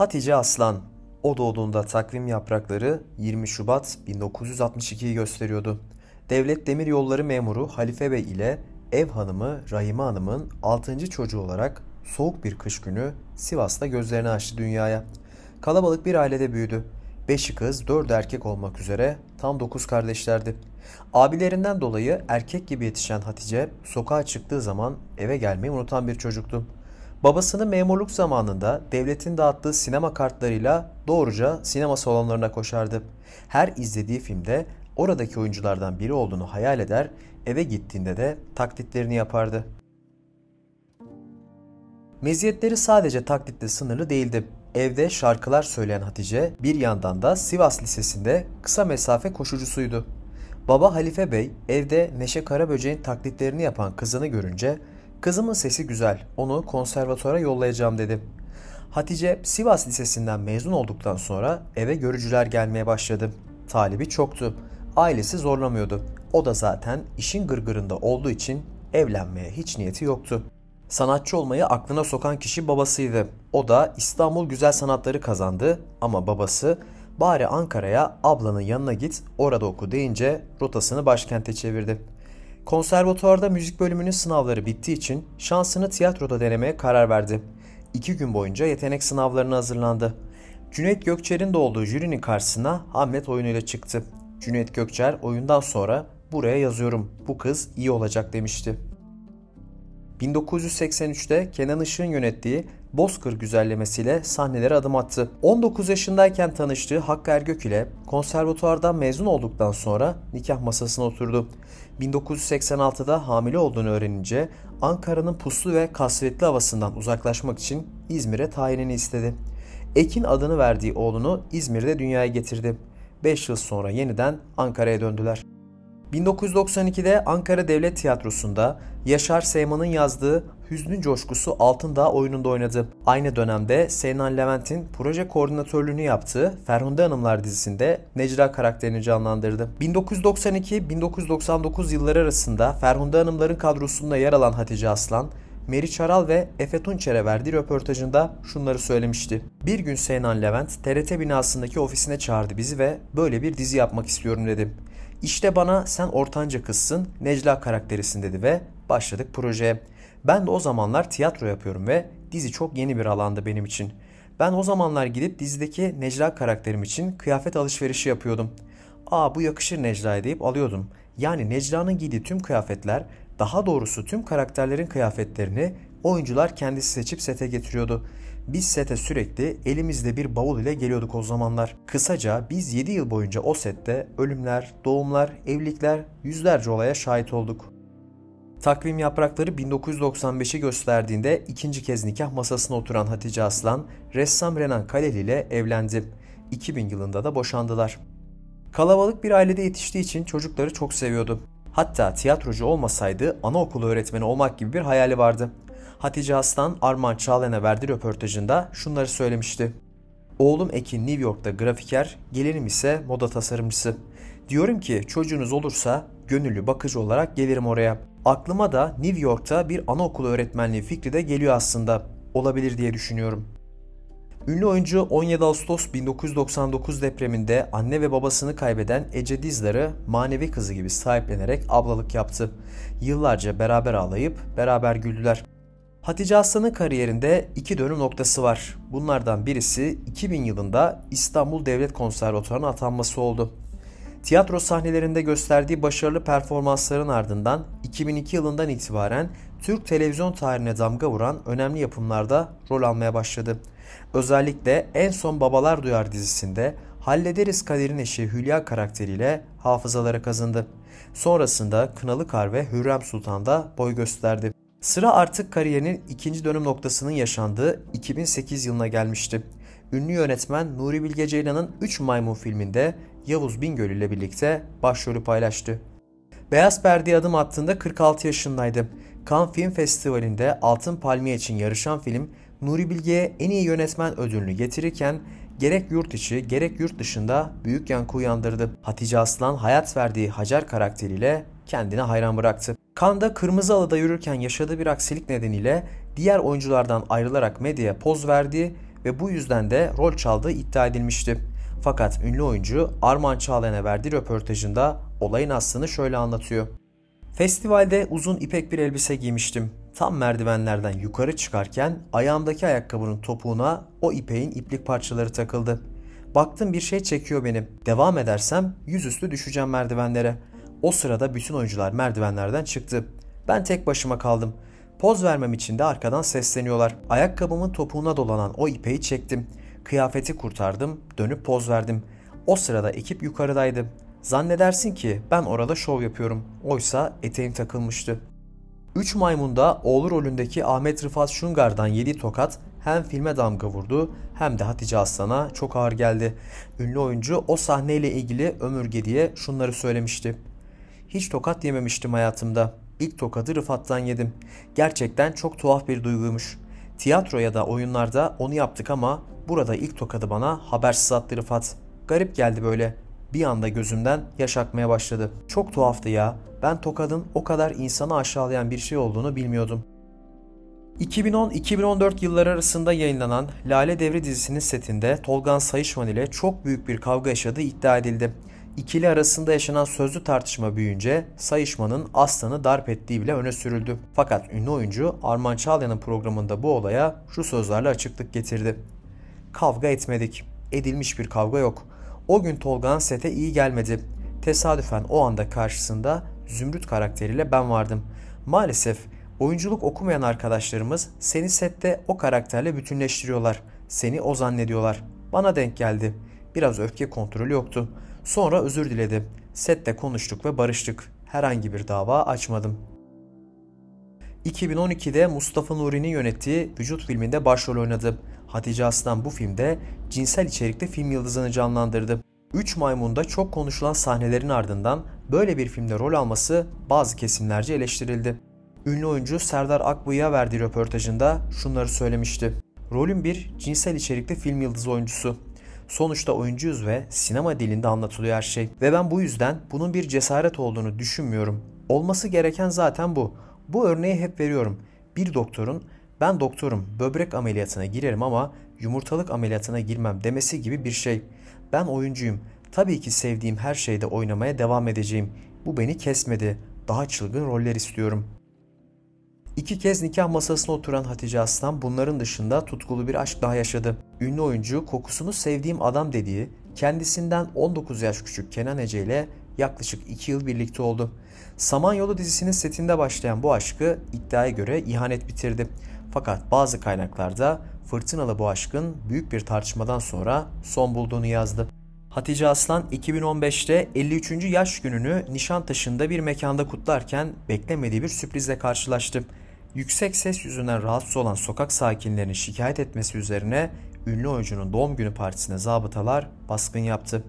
Hatice Aslan. O doğduğunda takvim yaprakları 20 Şubat 1962'yi gösteriyordu. Devlet Demiryolları memuru Halife Bey ile ev hanımı Rahime Hanım'ın 6. çocuğu olarak soğuk bir kış günü Sivas'ta gözlerini açtı dünyaya. Kalabalık bir ailede büyüdü. 5'i kız, 4'ü erkek olmak üzere tam 9 kardeşlerdi. Abilerinden dolayı erkek gibi yetişen Hatice sokağa çıktığı zaman eve gelmeyi unutan bir çocuktu. Babasının memurluk zamanında devletin dağıttığı sinema kartlarıyla doğruca sinema salonlarına koşardı. Her izlediği filmde oradaki oyunculardan biri olduğunu hayal eder, eve gittiğinde de taklitlerini yapardı. Meziyetleri sadece taklitle sınırlı değildi. Evde şarkılar söyleyen Hatice bir yandan da Sivas Lisesi'nde kısa mesafe koşucusuydu. Baba Halife Bey evde Neşe Karaböcek'in taklitlerini yapan kızını görünce "Kızımın sesi güzel, onu konservatuvara yollayacağım" dedi. Hatice Sivas Lisesi'nden mezun olduktan sonra eve görücüler gelmeye başladı. Talibi çoktu. Ailesi zorlamıyordu. O da zaten işin gırgırında olduğu için evlenmeye hiç niyeti yoktu. Sanatçı olmayı aklına sokan kişi babasıydı. O da İstanbul Güzel Sanatları kazandı ama babası "Bari Ankara'ya, ablanın yanına git, orada oku" deyince rotasını başkente çevirdi. Konservatuvarda müzik bölümünün sınavları bittiği için şansını tiyatroda denemeye karar verdi. 2 gün boyunca yetenek sınavlarına hazırlandı. Cüneyt Gökçer'in de olduğu jürinin karşısına Hamlet oyunuyla çıktı. Cüneyt Gökçer oyundan sonra "Buraya yazıyorum, bu kız iyi olacak" demişti. 1983'te Kenan Işık'ın yönettiği Bozkır güzellemesiyle sahnelere adım attı. 19 yaşındayken tanıştığı Hakkı Ergök ile konservatuvardan mezun olduktan sonra nikah masasına oturdu. 1986'da hamile olduğunu öğrenince Ankara'nın puslu ve kasvetli havasından uzaklaşmak için İzmir'e tayinini istedi. Ekin adını verdiği oğlunu İzmir'de dünyaya getirdi. 5 yıl sonra yeniden Ankara'ya döndüler. 1992'de Ankara Devlet Tiyatrosu'nda Yaşar Seyman'ın yazdığı Hüznün Coşkusu Altındağ oyununda oynadı. Aynı dönemde Seynan Levent'in proje koordinatörlüğünü yaptığı Ferhunde Hanımlar dizisinde Necla karakterini canlandırdı. 1992-1999 yılları arasında Ferhunde Hanımların kadrosunda yer alan Hatice Aslan, Meriç Aral ve Efe Tunçer'e verdiği röportajında şunları söylemişti. "Bir gün Seynan Levent TRT binasındaki ofisine çağırdı bizi ve böyle bir dizi yapmak istiyorum" dedi. "İşte bana sen ortanca kızsın, Necla karakterisin" dedi ve başladık projeye. Ben de o zamanlar tiyatro yapıyorum ve dizi çok yeni bir alandı benim için. Ben o zamanlar gidip dizideki Necla karakterim için kıyafet alışverişi yapıyordum. "Aa, bu yakışır Necla'ya" deyip alıyordum. Yani Necla'nın giydiği tüm kıyafetler, daha doğrusu tüm karakterlerin kıyafetlerini oyuncular kendisi seçip sete getiriyordu. Biz sete sürekli elimizde bir bavul ile geliyorduk o zamanlar. Kısaca biz 7 yıl boyunca o sette ölümler, doğumlar, evlilikler, yüzlerce olaya şahit olduk. Takvim yaprakları 1995'i gösterdiğinde ikinci kez nikah masasına oturan Hatice Aslan, ressam Renan Kaleli ile evlendi. 2000 yılında da boşandılar. Kalabalık bir ailede yetiştiği için çocukları çok seviyordu. Hatta tiyatrocu olmasaydı anaokulu öğretmeni olmak gibi bir hayali vardı. Hatice Aslan, Armağan Çağlayan'a verdiği röportajında şunları söylemişti. "Oğlum Ekin New York'ta grafiker, gelinim ise moda tasarımcısı. Diyorum ki çocuğunuz olursa gönüllü bakıcı olarak gelirim oraya. Aklıma da New York'ta bir anaokulu öğretmenliği fikri de geliyor aslında. Olabilir diye düşünüyorum." Ünlü oyuncu 17 Ağustos 1999 depreminde anne ve babasını kaybeden Ece Dizdar'ı manevi kızı gibi sahiplenerek ablalık yaptı. Yıllarca beraber ağlayıp beraber güldüler. Hatice Aslan'ın kariyerinde 2 dönüm noktası var. Bunlardan birisi 2000 yılında İstanbul Devlet Konservatuvarı'na atanması oldu. Tiyatro sahnelerinde gösterdiği başarılı performansların ardından 2002 yılından itibaren Türk televizyon tarihine damga vuran önemli yapımlarda rol almaya başladı. Özellikle en son Babalar Duyar dizisinde Hallederiz Kader'in eşi Hülya karakteriyle hafızalara kazındı. Sonrasında Kınalı Kar ve Hürrem Sultan'da boy gösterdi. Sıra artık kariyerinin ikinci dönüm noktasının yaşandığı 2008 yılına gelmişti. Ünlü yönetmen Nuri Bilge Ceylan'ın 3 Maymun filminde Yavuz Bingöl ile birlikte başrolü paylaştı. Beyaz perdeye adım attığında 46 yaşındaydı. Cannes Film Festivali'nde Altın Palmiye için yarışan film Nuri Bilge'ye en iyi yönetmen ödülünü getirirken gerek yurt içi gerek yurt dışında büyük yankı uyandırdı. Hatice Aslan hayat verdiği Hacer karakteriyle kendine hayran bıraktı. Cannes'da Kırmızı Halı'da yürürken yaşadığı bir aksilik nedeniyle diğer oyunculardan ayrılarak medyaya poz verdi ve bu yüzden de rol çaldığı iddia edilmişti. Fakat ünlü oyuncu Armağan Çağlayan'a verdiği röportajında olayın aslını şöyle anlatıyor. Festivalde uzun ipek bir elbise giymiştim. Tam merdivenlerden yukarı çıkarken ayağımdaki ayakkabının topuğuna o ipeğin iplik parçaları takıldı. Baktım bir şey çekiyor beni. Devam edersem yüzüstü düşeceğim merdivenlere. O sırada bütün oyuncular merdivenlerden çıktı. Ben tek başıma kaldım. Poz vermem için de arkadan sesleniyorlar. Ayakkabımın topuğuna dolanan o ipeği çektim. Kıyafeti kurtardım, dönüp poz verdim. O sırada ekip yukarıdaydı. Zannedersin ki ben orada şov yapıyorum. Oysa eteğim takılmıştı. Üç Maymun'da oğlu rolündeki Ahmet Rıfat Şungar'dan yediği tokat hem filme damga vurdu hem de Hatice Aslan'a çok ağır geldi. Ünlü oyuncu o sahneyle ilgili Ömür Gedi'ye şunları söylemişti. Hiç tokat yememiştim hayatımda. İlk tokadı Rıfat'tan yedim. Gerçekten çok tuhaf bir duyguymuş. Tiyatro ya da oyunlarda onu yaptık ama burada ilk tokadı bana habersiz attı Rıfat. Garip geldi böyle. Bir anda gözümden yaş akmaya başladı. Çok tuhaftı ya. Ben tokadın o kadar insanı aşağılayan bir şey olduğunu bilmiyordum. 2010-2014 yılları arasında yayınlanan Lale Devri dizisinin setinde Tolgan Sayışman ile çok büyük bir kavga yaşadığı iddia edildi. İkili arasında yaşanan sözlü tartışma büyüyünce Sayışman'ın Aslan'ı darp ettiği bile öne sürüldü. Fakat ünlü oyuncu Armağan Çağlayan'ın programında bu olaya şu sözlerle açıklık getirdi. Kavga etmedik. Edilmiş bir kavga yok. O gün Tolgan sete iyi gelmedi. Tesadüfen o anda karşısında Zümrüt karakteriyle ben vardım. Maalesef oyunculuk okumayan arkadaşlarımız seni sette o karakterle bütünleştiriyorlar. Seni o zannediyorlar. Bana denk geldi. Biraz öfke kontrolü yoktu. Sonra özür diledi. Sette konuştuk ve barıştık. Herhangi bir dava açmadım. 2012'de Mustafa Nuri'nin yönettiği Vücut filminde başrol oynadı. Hatice Aslan bu filmde cinsel içerikli film yıldızını canlandırdı. Üç Maymun'da çok konuşulan sahnelerin ardından böyle bir filmde rol alması bazı kesimlerce eleştirildi. Ünlü oyuncu Serdar Akbıyık'a verdiği röportajında şunları söylemişti. Rolüm bir cinsel içerikli film yıldızı oyuncusu. Sonuçta oyuncuyuz ve sinema dilinde anlatılıyor her şey. Ve ben bu yüzden bunun bir cesaret olduğunu düşünmüyorum. Olması gereken zaten bu. Bu örneği hep veriyorum. Bir doktorun ben doktorum, böbrek ameliyatına girerim ama yumurtalık ameliyatına girmem demesi gibi bir şey. Ben oyuncuyum. Tabii ki sevdiğim her şeyde oynamaya devam edeceğim. Bu beni kesmedi. Daha çılgın roller istiyorum. 2 kez nikah masasına oturan Hatice Aslan bunların dışında tutkulu bir aşk daha yaşadı. Ünlü oyuncu kokusunu sevdiğim adam dediği, kendisinden 19 yaş küçük Kenan Ece ile yaklaşık 2 yıl birlikte oldu. Samanyolu dizisinin setinde başlayan bu aşkı iddiaya göre ihanet bitirdi. Fakat bazı kaynaklarda fırtınalı bu aşkın büyük bir tartışmadan sonra son bulduğunu yazdı. Hatice Aslan 2015'te 53. yaş gününü Nişantaşı'nda bir mekanda kutlarken beklemediği bir sürprizle karşılaştı. Yüksek ses yüzünden rahatsız olan sokak sakinlerinin şikayet etmesi üzerine ünlü oyuncunun doğum günü partisine zabıtalar baskın yaptı.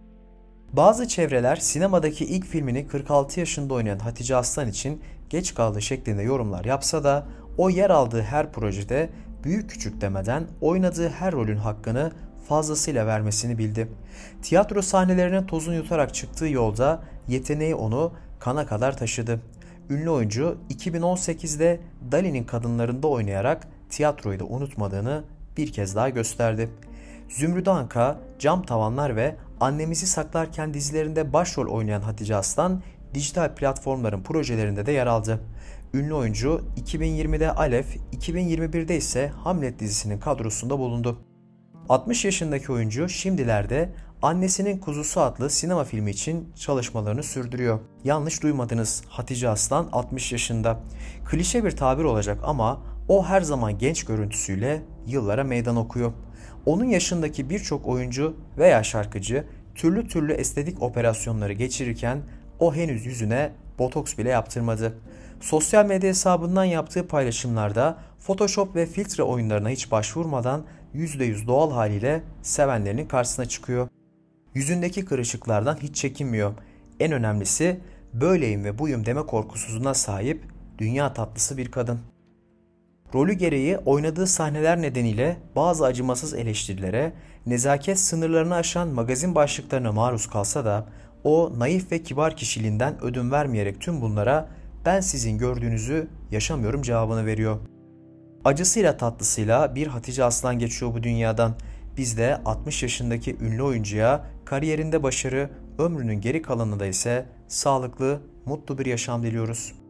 Bazı çevreler sinemadaki ilk filmini 46 yaşında oynayan Hatice Aslan için geç kaldığı şeklinde yorumlar yapsa da o yer aldığı her projede büyük küçük demeden oynadığı her rolün hakkını fazlasıyla vermesini bildi. Tiyatro sahnelerine tozunu yutarak çıktığı yolda yeteneği onu kana kadar taşıdı. Ünlü oyuncu 2018'de Dali'nin Kadınlarında oynayarak tiyatroyu da unutmadığını bir kez daha gösterdi. Zümrüt Anka, Cam Tavanlar ve Annemizi Saklarken dizilerinde başrol oynayan Hatice Aslan, dijital platformların projelerinde de yer aldı. Ünlü oyuncu 2020'de Alev, 2021'de ise Hamlet dizisinin kadrosunda bulundu. 60 yaşındaki oyuncu şimdilerde Annesinin Kuzusu adlı sinema filmi için çalışmalarını sürdürüyor. Yanlış duymadınız, Hatice Aslan 60 yaşında. Klişe bir tabir olacak ama o her zaman genç görüntüsüyle yıllara meydan okuyor. Onun yaşındaki birçok oyuncu veya şarkıcı türlü türlü estetik operasyonları geçirirken o henüz yüzüne botoks bile yaptırmadı. Sosyal medya hesabından yaptığı paylaşımlarda Photoshop ve filtre oyunlarına hiç başvurmadan %100 doğal haliyle sevenlerinin karşısına çıkıyor. Yüzündeki kırışıklardan hiç çekinmiyor. En önemlisi böyleyim ve buyum deme korkusuzluğuna sahip dünya tatlısı bir kadın. Rolü gereği oynadığı sahneler nedeniyle bazı acımasız eleştirilere, nezaket sınırlarını aşan magazin başlıklarına maruz kalsa da o naif ve kibar kişiliğinden ödün vermeyerek tüm bunlara ben sizin gördüğünüzü yaşamıyorum cevabını veriyor. Acısıyla tatlısıyla bir Hatice Aslan geçiyor bu dünyadan. Biz de 60 yaşındaki ünlü oyuncuya kariyerinde başarı, ömrünün geri kalanında ise sağlıklı, mutlu bir yaşam diliyoruz.